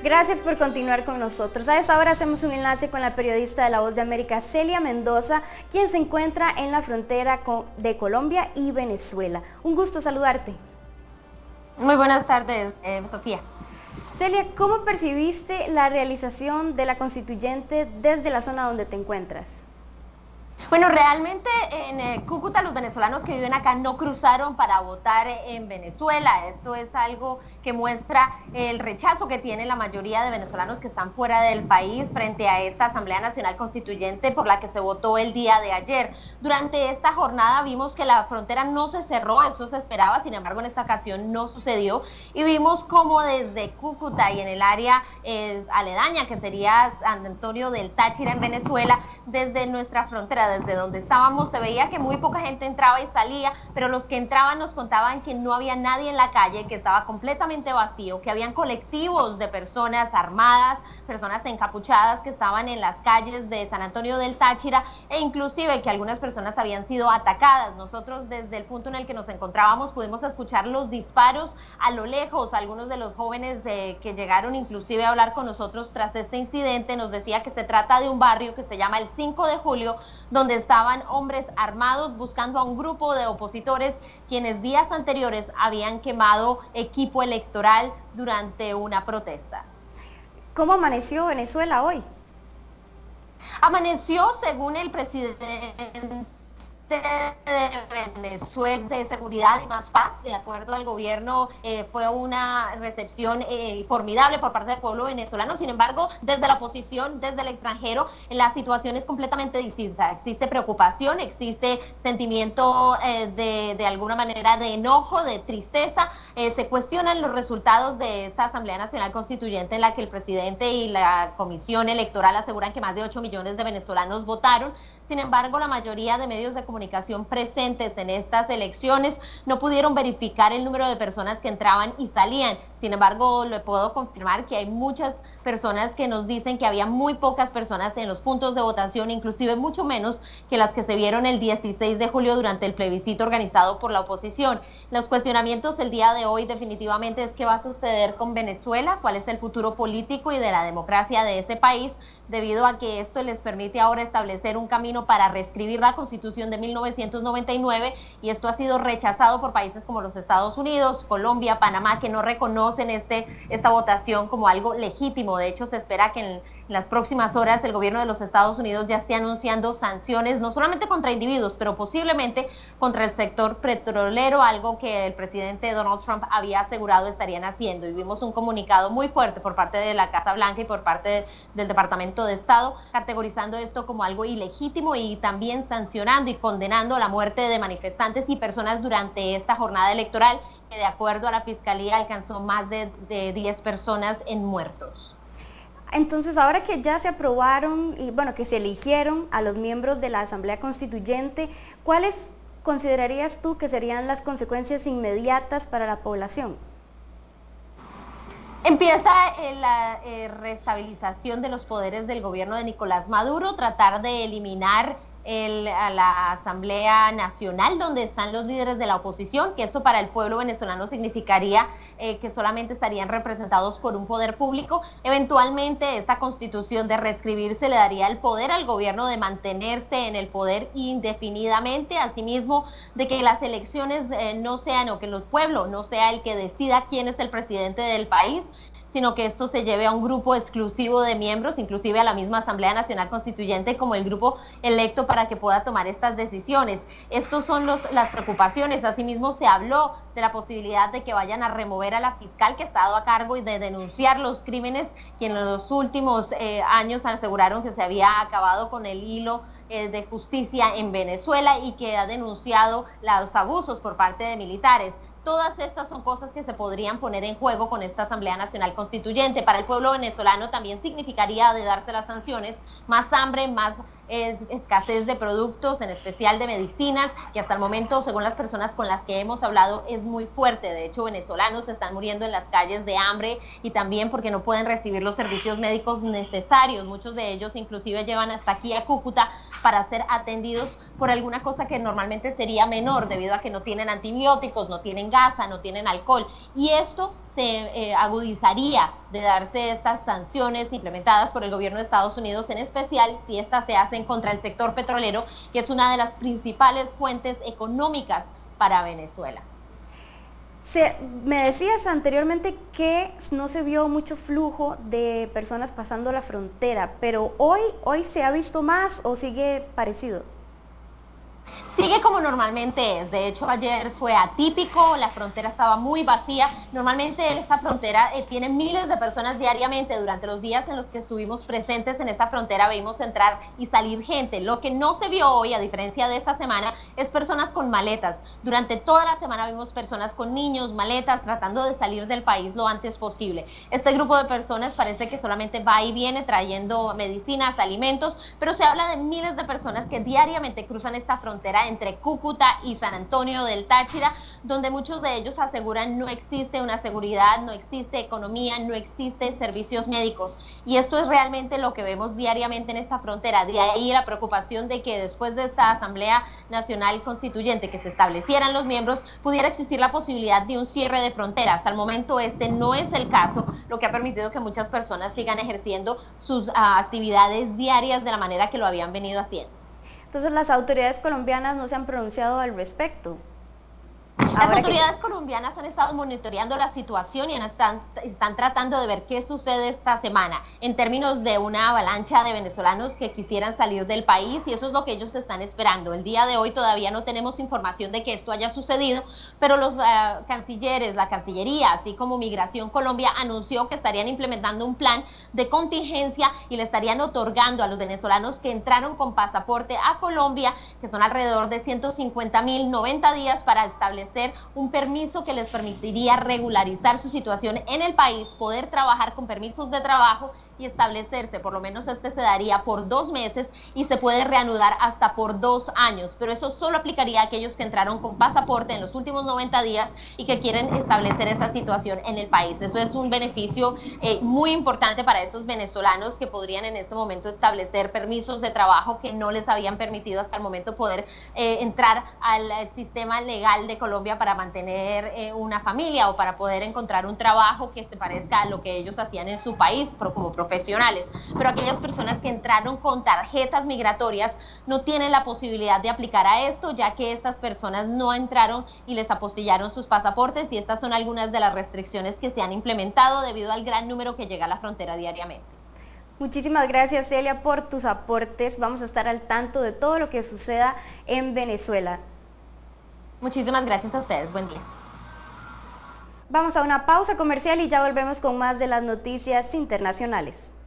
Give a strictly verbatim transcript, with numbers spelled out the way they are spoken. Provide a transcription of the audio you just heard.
Gracias por continuar con nosotros. A esta hora hacemos un enlace con la periodista de La Voz de América, Celia Mendoza, quien se encuentra en la frontera de Colombia y Venezuela. Un gusto saludarte. Muy buenas tardes, eh, Sofía. Celia, ¿cómo percibiste la realización de la constituyente desde la zona donde te encuentras? Bueno, realmente en eh, Cúcuta los venezolanos que viven acá no cruzaron para votar en Venezuela. Esto es algo que muestra el rechazo que tiene la mayoría de venezolanos que están fuera del país frente a esta Asamblea Nacional Constituyente por la que se votó el día de ayer. Durante esta jornada vimos que la frontera no se cerró, eso se esperaba, sin embargo en esta ocasión no sucedió, y vimos como desde Cúcuta y en el área eh, aledaña, que sería San Antonio del Táchira en Venezuela, desde nuestra frontera, desde donde estábamos, se veía que muy poca gente entraba y salía, pero los que entraban nos contaban que no había nadie en la calle, que estaba completamente vacío, que habían colectivos de personas armadas, personas encapuchadas que estaban en las calles de San Antonio del Táchira, e inclusive que algunas personas habían sido atacadas. Nosotros desde el punto en el que nos encontrábamos pudimos escuchar los disparos a lo lejos. Algunos de los jóvenes de, que llegaron inclusive a hablar con nosotros tras este incidente nos decía que se trata de un barrio que se llama el cinco de julio, donde estaban hombres armados buscando a un grupo de opositores quienes días anteriores habían quemado equipo electoral durante una protesta. ¿Cómo amaneció Venezuela hoy? Amaneció, según el presidente de Venezuela, de seguridad y más paz, de acuerdo al gobierno, eh, fue una recepción eh, formidable por parte del pueblo venezolano. Sin embargo, desde la oposición, desde el extranjero, la situación es completamente distinta. Existe preocupación, existe sentimiento eh, de, de alguna manera de enojo, de tristeza. Eh, se cuestionan los resultados de esta Asamblea Nacional Constituyente en la que el presidente y la Comisión Electoral aseguran que más de ocho millones de venezolanos votaron. Sin embargo, la mayoría de medios de comunicación presentes en estas elecciones no pudieron verificar el número de personas que entraban y salían. Sin embargo, le puedo confirmar que hay muchas personas que nos dicen que había muy pocas personas en los puntos de votación, inclusive mucho menos que las que se vieron el dieciséis de julio durante el plebiscito organizado por la oposición. Los cuestionamientos el día de hoy definitivamente es qué va a suceder con Venezuela, cuál es el futuro político y de la democracia de ese país, debido a que esto les permite ahora establecer un camino para reescribir la Constitución de mil novecientos noventa y nueve, y esto ha sido rechazado por países como los Estados Unidos, Colombia, Panamá, que no reconocen este, esta votación como algo legítimo. De hecho, se espera que en las próximas horas el gobierno de los Estados Unidos ya esté anunciando sanciones, no solamente contra individuos, pero posiblemente contra el sector petrolero, algo que el presidente Donald Trump había asegurado estarían haciendo. Y vimos un comunicado muy fuerte por parte de la Casa Blanca y por parte de, del Departamento de Estado, categorizando esto como algo ilegítimo y también sancionando y condenando la muerte de manifestantes y personas durante esta jornada electoral, que de acuerdo a la Fiscalía alcanzó más de, de diez personas en muertos. Entonces, ahora que ya se aprobaron y bueno, que se eligieron a los miembros de la Asamblea Constituyente, ¿cuáles considerarías tú que serían las consecuencias inmediatas para la población? Empieza eh, la eh, reestabilización de los poderes del gobierno de Nicolás Maduro, tratar de eliminar El, a la Asamblea Nacional, donde están los líderes de la oposición, que eso para el pueblo venezolano significaría eh, que solamente estarían representados por un poder público. Eventualmente esta constitución de reescribirse le daría el poder al gobierno de mantenerse en el poder indefinidamente, asimismo de que las elecciones eh, no sean, o que el pueblo no sea el que decida quién es el presidente del país, sino que esto se lleve a un grupo exclusivo de miembros, inclusive a la misma Asamblea Nacional Constituyente como el grupo electo para que pueda tomar estas decisiones. Estos son los, las preocupaciones. Asimismo se habló de la posibilidad de que vayan a remover a la fiscal que ha estado a cargo y de denunciar los crímenes que en los últimos eh, años aseguraron que se había acabado con el hilo eh, de justicia en Venezuela y que ha denunciado los abusos por parte de militares. Todas estas son cosas que se podrían poner en juego con esta Asamblea Nacional Constituyente. Para el pueblo venezolano también significaría, de darse las sanciones, más hambre, más eh, escasez de productos, en especial de medicinas, que hasta el momento, según las personas con las que hemos hablado, es muy fuerte. De hecho, venezolanos están muriendo en las calles de hambre y también porque no pueden recibir los servicios médicos necesarios. Muchos de ellos inclusive llevan hasta aquí a Cúcuta para ser atendidos por alguna cosa que normalmente sería menor, debido a que no tienen antibióticos, no tienen gasa, no tienen alcohol, y esto se eh, agudizaría de darse estas sanciones implementadas por el gobierno de Estados Unidos, en especial si estas se hacen contra el sector petrolero, que es una de las principales fuentes económicas para Venezuela. Se, me decías anteriormente que no se vio mucho flujo de personas pasando la frontera, pero hoy, hoy se ha visto más o sigue parecido. Sigue como normalmente es. De hecho, ayer fue atípico, la frontera estaba muy vacía. Normalmente esta frontera eh, tiene miles de personas diariamente. Durante los días en los que estuvimos presentes en esta frontera vimos entrar y salir gente. Lo que no se vio hoy, a diferencia de esta semana, es personas con maletas. Durante toda la semana vimos personas con niños, maletas, tratando de salir del país lo antes posible. Este grupo de personas parece que solamente va y viene trayendo medicinas, alimentos, pero se habla de miles de personas que diariamente cruzan esta frontera entre Cúcuta y San Antonio del Táchira, donde muchos de ellos aseguran no existe una seguridad, no existe economía, no existen servicios médicos. Y esto es realmente lo que vemos diariamente en esta frontera. De ahí la preocupación de que después de esta Asamblea Nacional Constituyente, que se establecieran los miembros, pudiera existir la posibilidad de un cierre de fronteras. Hasta el momento este no es el caso, lo que ha permitido que muchas personas sigan ejerciendo sus uh, actividades diarias de la manera que lo habían venido haciendo. Entonces las autoridades colombianas no se han pronunciado al respecto. Las Ahora autoridades que... colombianas han estado monitoreando la situación y están, están tratando de ver qué sucede esta semana en términos de una avalancha de venezolanos que quisieran salir del país, y eso es lo que ellos están esperando. El día de hoy todavía no tenemos información de que esto haya sucedido, pero los uh, cancilleres, la Cancillería, así como Migración Colombia, anunció que estarían implementando un plan de contingencia y le estarían otorgando a los venezolanos que entraron con pasaporte a Colombia, que son alrededor de ciento cincuenta mil, noventa días para establecer un permiso que les permitiría regularizar su situación en el país, poder trabajar con permisos de trabajo y establecerse. Por lo menos este se daría por dos meses y se puede reanudar hasta por dos años, pero eso solo aplicaría a aquellos que entraron con pasaporte en los últimos noventa días y que quieren establecer esa situación en el país. Eso es un beneficio eh, muy importante para esos venezolanos que podrían en este momento establecer permisos de trabajo que no les habían permitido hasta el momento poder eh, entrar al sistema legal de Colombia para mantener eh, una familia o para poder encontrar un trabajo que se parezca a lo que ellos hacían en su país como profesionales. Pero aquellas personas que entraron con tarjetas migratorias no tienen la posibilidad de aplicar a esto, ya que estas personas no entraron y les apostillaron sus pasaportes, y estas son algunas de las restricciones que se han implementado debido al gran número que llega a la frontera diariamente. Muchísimas gracias, Celia, por tus aportes. Vamos a estar al tanto de todo lo que suceda en Venezuela. Muchísimas gracias a ustedes. Buen día. Vamos a una pausa comercial y ya volvemos con más de las noticias internacionales.